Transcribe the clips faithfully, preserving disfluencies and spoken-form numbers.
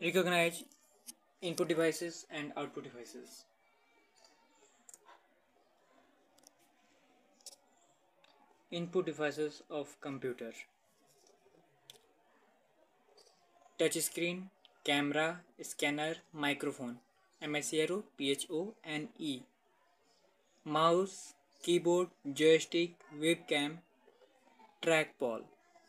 Recognize input devices and output devices. Input devices of computer: touch screen, camera, scanner, microphone, M I C R O, P H O, and E, mouse, keyboard, joystick, webcam, trackball.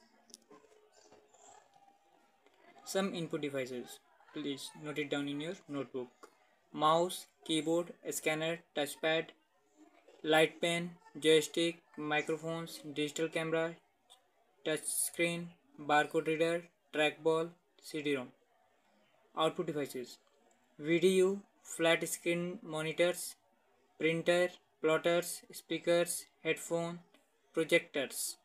Some input devices, please note it down in your notebook: mouse, keyboard, scanner, touchpad, light pen, joystick, microphones, digital camera, touch screen, barcode reader, trackball, C D ROM. Output devices: video, flat screen monitors, printer, plotters, speakers, headphone, projectors.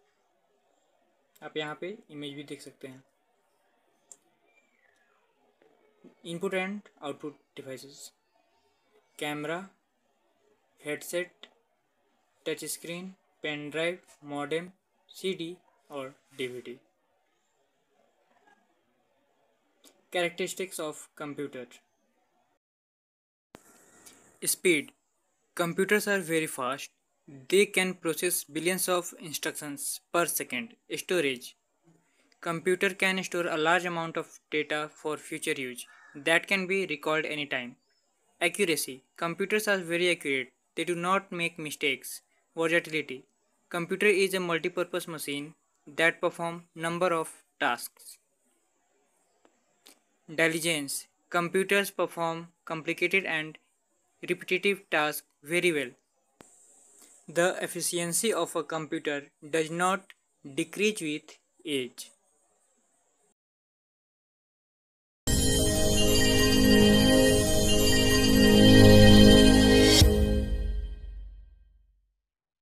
आप यहाँ पे image भी देख सकते हैं. Input and output devices: camera, headset, touch screen, pen drive, modem, C D or D V D. Characteristics of computer: speed. Computers are very fast. They can process billions of instructions per second. Storage. Computer can store a large amount of data for future use that can be recalled anytime. Accuracy. Computers are very accurate. They do not make mistakes. Versatility. Computer is a multi-purpose machine that perform number of tasks. Diligence. Computers perform complicated and repetitive tasks very well. The efficiency of a computer does not decrease with age.